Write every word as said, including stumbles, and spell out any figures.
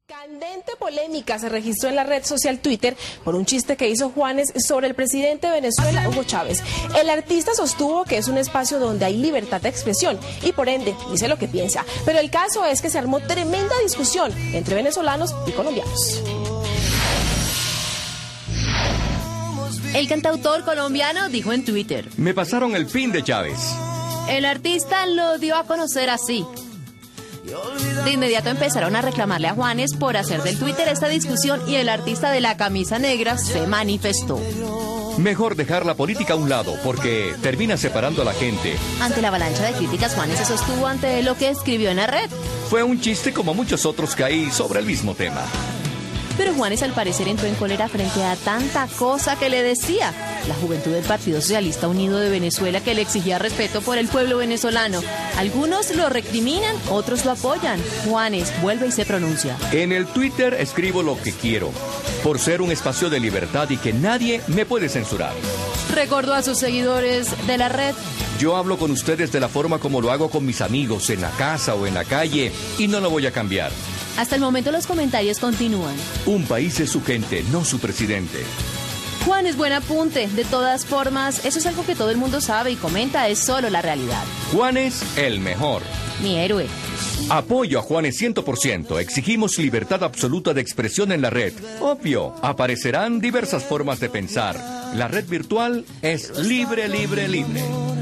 Candente polémica se registró en la red social Twitter por un chiste que hizo Juanes sobre el presidente de Venezuela, Hugo Chávez. El artista sostuvo que es un espacio donde hay libertad de expresión y por ende dice lo que piensa. Pero el caso es que se armó tremenda discusión entre venezolanos y colombianos. El cantautor colombiano dijo en Twitter: me pasaron el pin de Chávez. El artista lo dio a conocer así. De inmediato empezaron a reclamarle a Juanes por hacer del Twitter esta discusión y el artista de la camisa negra se manifestó. Mejor dejar la política a un lado porque termina separando a la gente. Ante la avalancha de críticas, Juanes se sostuvo ante lo que escribió en la red. Fue un chiste como muchos otros que hay sobre el mismo tema. Pero Juanes al parecer entró en cólera frente a tanta cosa que le decía. La juventud del Partido Socialista Unido de Venezuela que le exigía respeto por el pueblo venezolano. Algunos lo recriminan, otros lo apoyan. Juanes vuelve y se pronuncia. En el Twitter escribo lo que quiero, por ser un espacio de libertad y que nadie me puede censurar. Recordó a sus seguidores de la red: yo hablo con ustedes de la forma como lo hago con mis amigos, en la casa o en la calle, y no lo voy a cambiar. Hasta el momento los comentarios continúan. Un país es su gente, no su presidente. Juanes, buen apunte. De todas formas, eso es algo que todo el mundo sabe y comenta, es solo la realidad. Juanes, el mejor. Mi héroe. Apoyo a Juanes cien por ciento. Exigimos libertad absoluta de expresión en la red. Obvio, aparecerán diversas formas de pensar. La red virtual es libre, libre, libre.